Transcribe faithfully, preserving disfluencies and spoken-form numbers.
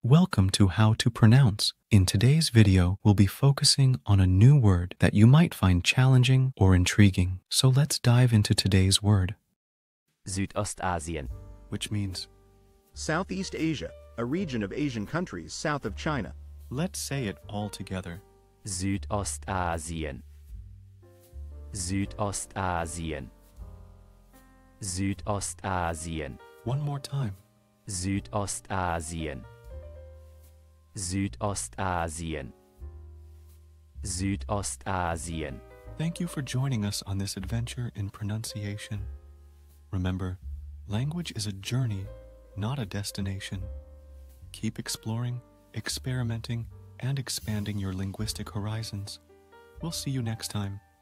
Welcome to How to Pronounce. In today's video, we'll be focusing on a new word that you might find challenging or intriguing. So let's dive into today's word, Südostasien. which means, Southeast Asia, a region of Asian countries south of China. let's say it all together. Südostasien. Südostasien. Südostasien. One more time. Südostasien. Südostasien. Südostasien. Thank you for joining us on this adventure in pronunciation. Remember, language is a journey, not a destination. Keep exploring, experimenting, and expanding your linguistic horizons. We'll see you next time.